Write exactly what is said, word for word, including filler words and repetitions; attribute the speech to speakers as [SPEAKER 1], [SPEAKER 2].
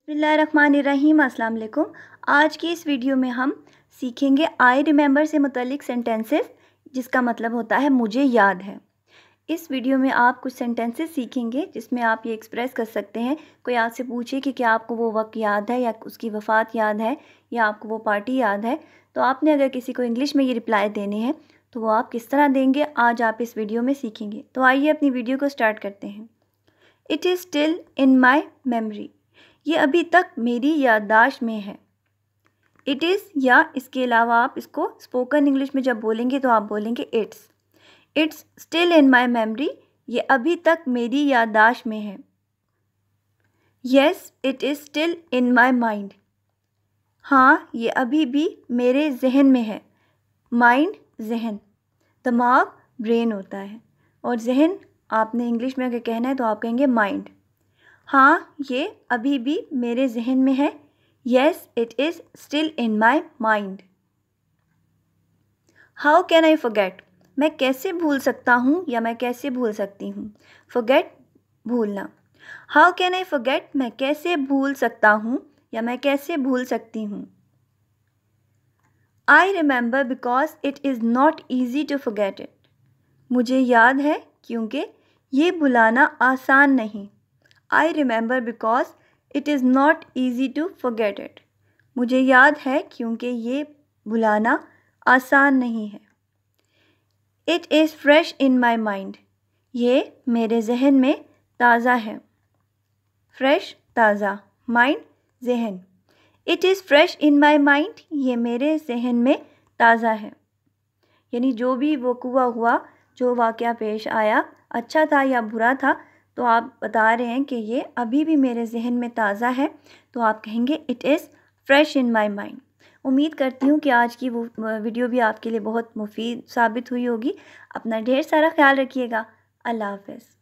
[SPEAKER 1] बिस्मिल्लाहिर्रहमानिर्रहीम, अस्सलाम वालेकुम। आज की इस वीडियो में हम सीखेंगे आई रिमेंबर से मुतल्लिक सेंटेंसेस, जिसका मतलब होता है मुझे याद है। इस वीडियो में आप कुछ सेंटेंसेस सीखेंगे जिसमें आप ये एक्सप्रेस कर सकते हैं। कोई आपसे पूछे कि क्या आपको वो वक्त याद है, या उसकी वफ़ात याद है, या आपको वो पार्टी याद है, तो आपने अगर किसी को इंग्लिश में ये रिप्लाई देने हैं तो वो आप किस तरह देंगे, आज आप इस वीडियो में सीखेंगे। तो आइए अपनी वीडियो को स्टार्ट करते हैं। It is still in my memory, ये अभी तक मेरी याददाश्त में है। इट इज़, या इसके अलावा आप इसको स्पोकन इंग्लिश में जब बोलेंगे तो आप बोलेंगे it's. It's still in my memory, ये अभी तक मेरी याददाश्त में है। Yes, it is still in my mind, हाँ ये अभी भी मेरे जहन में है। माइंड जहन, दिमाग ब्रेन होता है, और जहन आपने इंग्लिश में अगर कहना है तो आप कहेंगे माइंड। हाँ ये अभी भी मेरे जहन में है। Yes, it is still in my mind. How can I forget, मैं कैसे भूल सकता हूँ या मैं कैसे भूल सकती हूँ। फॉरगेट भूलना। हाउ कैन आई फॉरगेट, मैं कैसे भूल सकता हूँ या मैं कैसे भूल सकती हूँ। I remember because it is not easy to forget it, मुझे याद है क्योंकि ये भुलाना आसान नहीं। I remember because it is not easy to forget it, मुझे याद है क्योंकि ये भुलाना आसान नहीं है। It is fresh in my mind, ये मेरे जहन में ताज़ा है। फ्रेश ताज़ा, माइंड जहन। It is fresh in my mind, ये मेरे जहन में ताज़ा है। यानी जो भी वक़ुआ हुआ, जो वाक़या पेश आया, अच्छा था या बुरा था, तो आप बता रहे हैं कि ये अभी भी मेरे जहन में ताज़ा है, तो आप कहेंगे it is fresh in my mind. उम्मीद करती हूँ कि आज की वो वीडियो भी आपके लिए बहुत मुफीद साबित हुई होगी। अपना ढेर सारा ख्याल रखिएगा। अल्लाह हाफ़िज़।